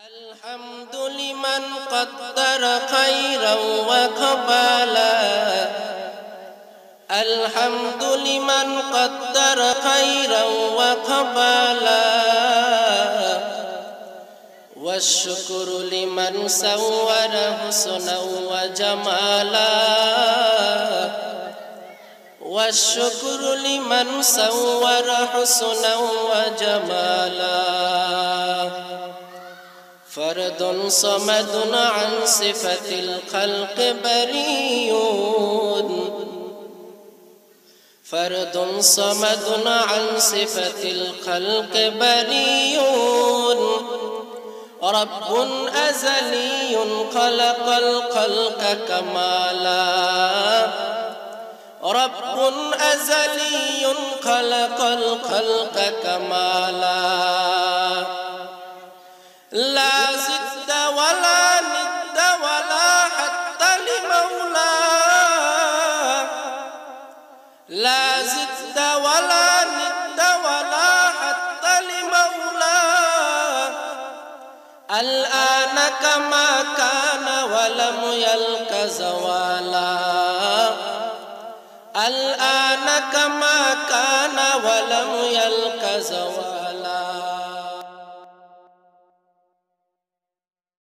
الحمد لمن قدر خيرا وقبلا الحمد لمن قدر خيرا وقبلا والشكر لمن سور حسنا وجمالا والشكر لمن سور حسنا وجمالا فرد صمد عن صفة الخلق بريء فرد صمد عن صفة الخلق بريء رب أزلي خلق الخلق كمالا رب أزلي خلق الخلق كمالا لا زد ولا ند ولا حتى لمولى لا زد ولا ند ولا حتى لمولى الآن كما كان ولم يلق زوالا الآن كما كان ولم يلق زوالا